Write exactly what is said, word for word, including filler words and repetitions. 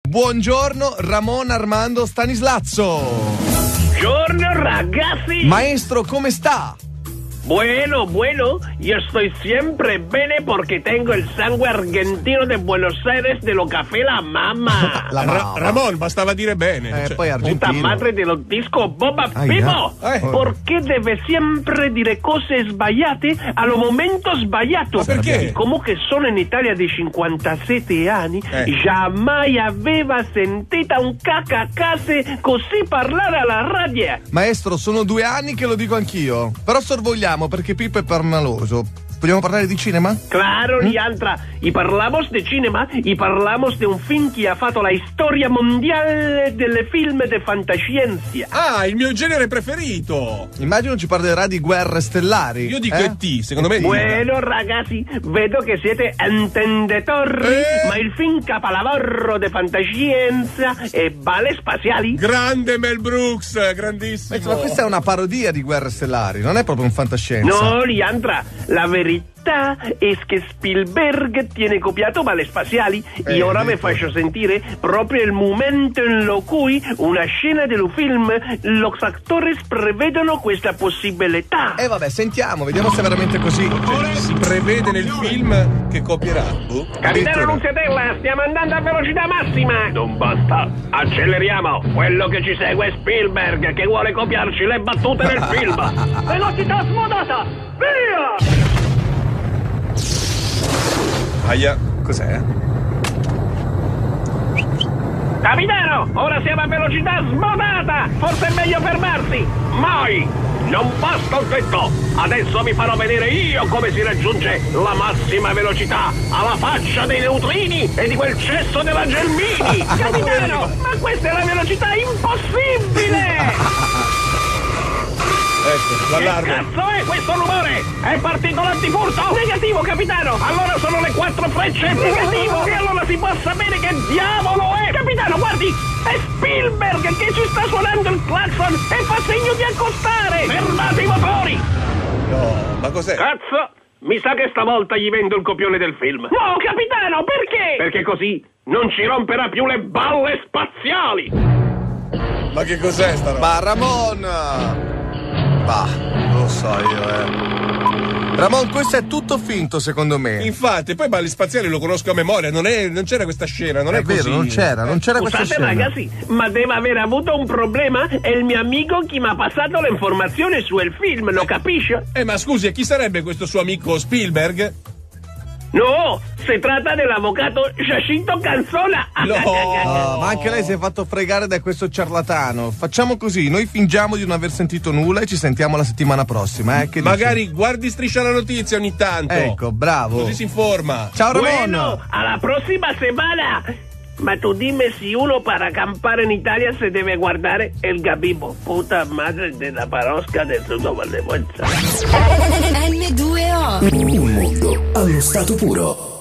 Buongiorno Ramon Armando Stanislazzo. Buongiorno ragazzi. Maestro, come sta? Bueno, bueno, yo estoy siempre bene porque tengo el sangue argentino de Buenos Aires de lo café La Mama. La Ra- mamma. Ramon, bastava dire bene. Eh, cioè. poi Puta argentino. madre de los discos Boba Ai, Pipo. eh. ¿Por qué debe siempre dire cose sbagliate a lo momento sbagliato? Ma perché? Come che sono in Italia di cinquantasette anni, Eh. jamais aveva sentita un cacacase così parlare alla radio. Maestro, sono due anni che lo dico anch'io. Però sorvogliamo perché Pippo è permaloso. Vogliamo parlare di cinema? Claro, Liandra, y parlaamos de cinema y parlaamos de un film che ha fatto la storia mondiale delle film de fantascienza. Ah, il mio genere preferito. Immagino ci parlerà di guerre stellari. Io dico eh? E T, secondo me. Bueno, ragazzi, vedo che siete intenditori, Eh? ma il film capolavoro de fantascienza e bale spaziali. Grande Mel Brooks, grandissimo. Maestro, ma questa è una parodia di guerre stellari, non è proprio un fantascienza. No, Liandra, la verità è che Spielberg tiene copiato bale spaziali Eh, e ora vi detto. faccio sentire proprio il momento in cui una scena del film los actores prevedono questa possibilità. E vabbè, sentiamo, vediamo se è veramente così. Cioè, si prevede nel film che copierà. Boh. Capitano addirittura. Nunziatella, stiamo andando a velocità massima. Non basta, acceleriamo. Quello che ci segue è Spielberg, che vuole copiarci le battute del film. Velocità smodata, via! Aia. Cos'è? Capitano, ora siamo a velocità smodata. Forse è meglio fermarsi. Mai! Non basta il detto. Adesso vi farò vedere io come si raggiunge la massima velocità alla faccia dei neutrini e di quel cesso della Gelmini. Capitano, ma questa è la velocità impossibile! Ecco, Che l'allarme. cazzo è questo rumore? È partito l'antifurto? Negativo, capitano! Allora sono le quattro frecce! Negativo! E allora si può sapere che diavolo è! Capitano, guardi! È Spielberg che ci sta suonando il clacson e fa segno di accostare! Fermate i motori! No, ma cos'è? Cazzo! Mi sa che stavolta gli vendo il copione del film. No, capitano, perché? Perché così non ci romperà più le balle spaziali! Ma che cos'è sta roba? Ma Ramon! Bah, non lo so io, eh. Ramon, questo è tutto finto, secondo me. Infatti, poi balli spaziali lo conosco a memoria, non, è, non c'era questa scena, non è, È vero, così. non c'era, non c'era questa Scusate scena. ragazzi, ma deve aver avuto un problema. È il mio amico che mi ha passato l'informazione sul film, lo capisce? Eh, ma scusi, e chi sarebbe questo suo amico Spielberg? No, si tratta dell'avvocato Giacinto Canzola. Ah, ma anche lei si è fatto fregare da questo ciarlatano. Facciamo così, noi fingiamo di non aver sentito nulla e ci sentiamo la settimana prossima, eh? Che dici? Magari guardi Striscia la Notizia ogni tanto. Ecco, bravo. Così si informa. Ciao Ramon. Bueno, alla prossima settimana. Ma tu dimmi se uno para campare in Italia se deve guardare El Gabibbo, puta madre della parosca del suo Valdemonza. M due O. Un mondo allo stato puro.